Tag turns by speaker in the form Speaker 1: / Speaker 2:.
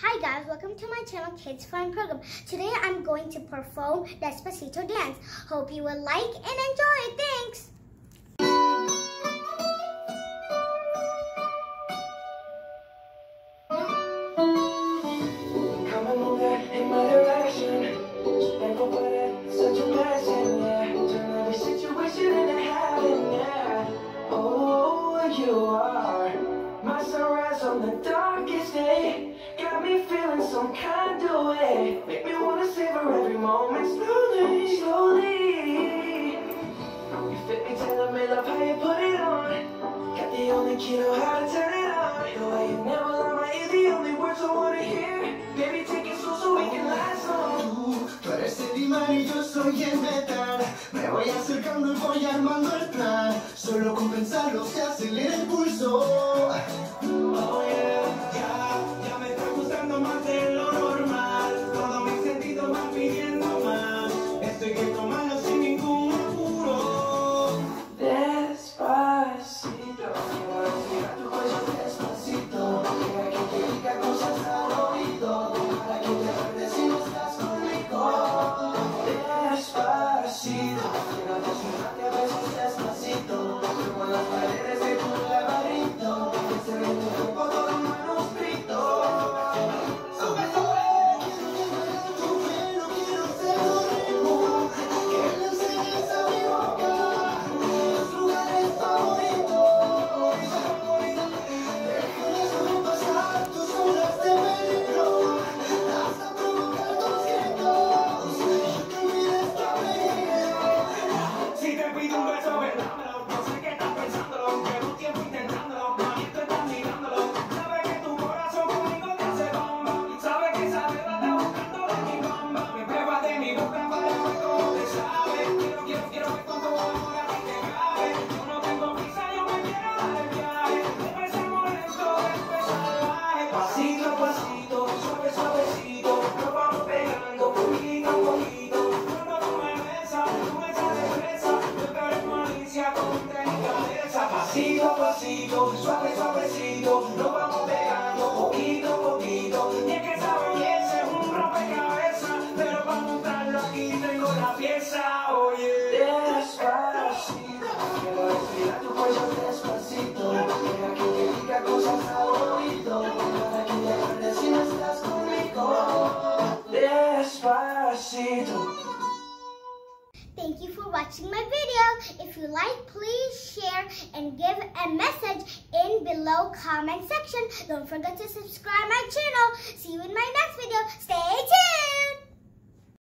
Speaker 1: Hi guys, welcome to my channel Kids Fun Program. Today I'm going to perform Despacito dance. Hope you will like and enjoy. Thanks!
Speaker 2: Come and move that in my direction. Thankful for that, such a blessing, yeah. Turn every situation into heaven, yeah. Oh, you are my sunrise on the darkest day. Got me feeling some kind of way. Make me wanna savor every moment slowly, slowly. You fit me, tailor-made, love how you put it on. Got the only key to how to turn it on. The way you never lie my ear, the only words I wanna hear. Baby, take it slow so we can last long.
Speaker 3: Tú eres el imán y yo soy el metal. Me voy acercando y voy armando el plan. Solo con pensarlo se acelera el pulso.
Speaker 2: Oh yeah, ya me está gustando más de lo normal. Todos mis sentidos van pidiendo más. Esto hay que tomarlo sin ningún apuro. Despacito, quiero respirar tu cuello despacito. Deja que te diga cosas al oído. Para que te acuerdes si no estás conmigo. Despacito, quiero desnudarte a besos despacito. Como las paredes de tu laberinto. Que se ve tu cuerpo todo en manuscrito. Sube, sube.
Speaker 3: Tu pelo quiero ser tu ritmo. Que le enseñes a mi boca los lugares favoritos. Déjame sobrepasar tus olas de peligro. Hasta provocar tus gritos. Y que olvides tu apellido.
Speaker 2: Si te pido un beso, dámelo. Yo sé que estás pensándolo. Llevo un tiempo intentándolo. Mami, tú estás mirándolo. Sabes que tu corazón conmigo te hace bomba. Sabes que esa beba está buscando de mi bomba. Me pruebas de mi boca para ver cómo te sabe. Quiero ver con tu amor a ti te cabe. Yo no tengo prisa, yo me quiero dar el viaje. Empecemos lento, después salvaje. Pasito a pasito, suave, suavecito. Nos vamos pegando poquito a poquito. Cuando tú me besas de fresa. Yo te haré malicia contra mi cabeza. Pasito a pasito, suave, suavecito. Nos vamos pegando poquito a poquito. Y es que esa belleza es un rompecabezas. Pero para montarlo aquí tengo la pieza. Oye, despacito. Quiero respirar tu cuello despacito. Deja que te diga cosas al oído. Para que te acuerdes si no estás conmigo. Despacito.
Speaker 1: Thank you for watching my video. If you like, please share and give a message in below comment section. Don't forget to subscribe my channel.